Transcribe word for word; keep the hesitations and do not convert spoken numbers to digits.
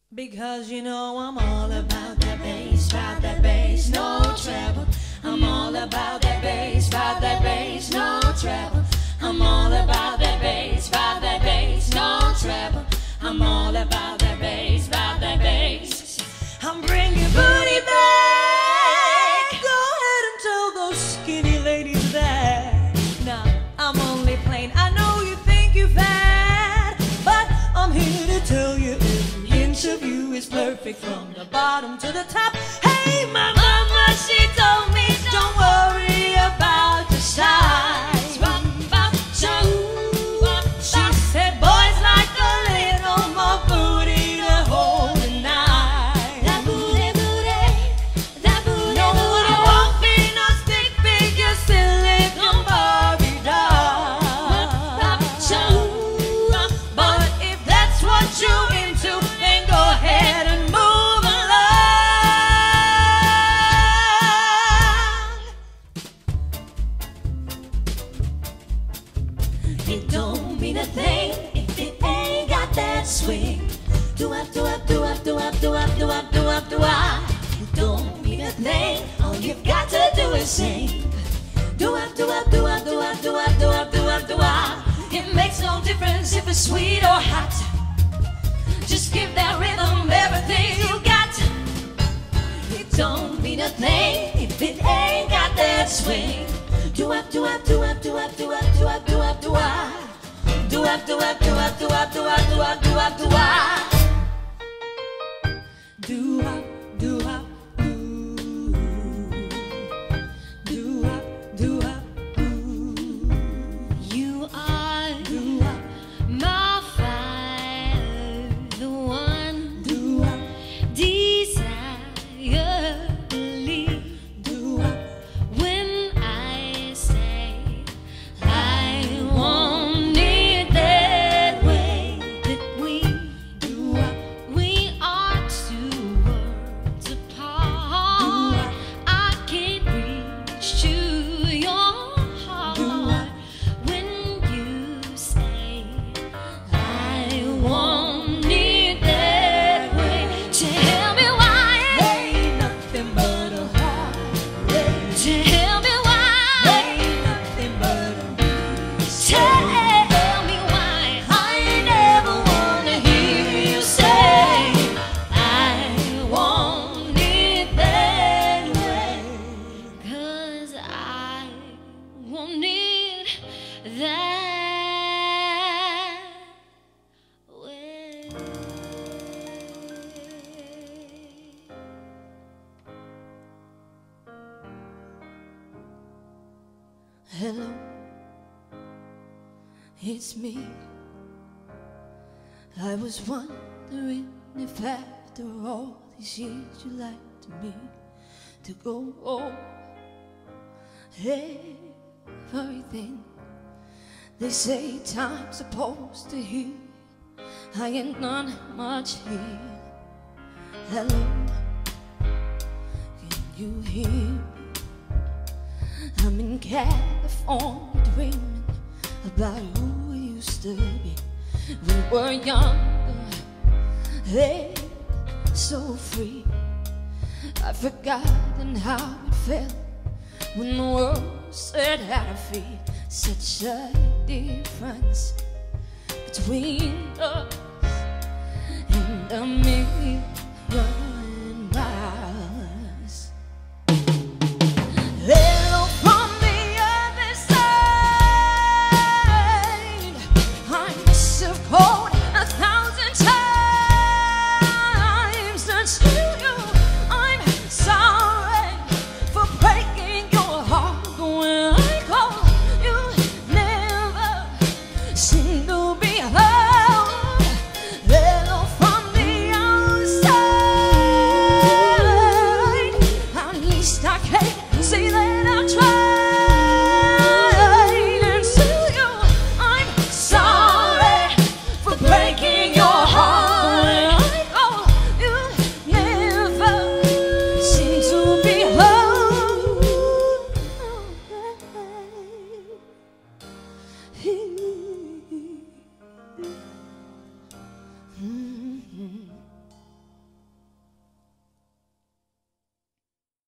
Because you know I'm all about that bass, about that bass, no treble. I'm all about that bass, about that bass, no treble. I'm all about that bass, about that bass, no treble. I'm all about that bass, about that bass. I'm bringing booty back. Go ahead and tell those skinny ladies that. Now I'm only plain. I know you think you've had, but I'm here to tell you every inch of you is perfect from the bottom to the top. Hey, my mama, she told me don't worry about the size. She said boys like a little more booty to hold tonight. That booty, booty, that booty, no, booty. It won't be no stick figure, silicone Barbie doll. But if that's what you're into, then go ahead and move along. It don't mean a thing if it ain't got that swing. Do up, do up, do up, do up, do up, do up, do up, do up. It don't mean a thing. All you've got to do is sing. Do up, do up, do up, do up, do up, do up, do up, do up. It makes no difference if it's sweet or hot. Just give that rhythm everything you got. It don't mean a thing if it ain't got that swing. Do up, do up, do up, do up, do up, do up, do up, do up. Do up, do up, do up, do up, do up, do up, do up, do up. Do up, do up, ooh. Do up, do up, ooh. You are do up, my fire, the one. Do up, desirably. Do up, when I say I want it that way, that we do up. We are two worlds apart. I can't reach to your heart when you say I want it that way. Tell me why ain't nothing but a heartbreak. Tell me why ain't nothing but a breeze. Tell me why I never wanna hear you say I want it that way. 'Cause I want it that way. Hello, it's me. I was wondering if after all these years you'd like to me to go over everything. They say time's supposed to heal. I ain't none much here. Hello, can you hear me? I'm in California dreaming about who we used to be. We were younger, hey, so free. I've forgotten how it felt when the world set our feet. Such a difference between us and a million.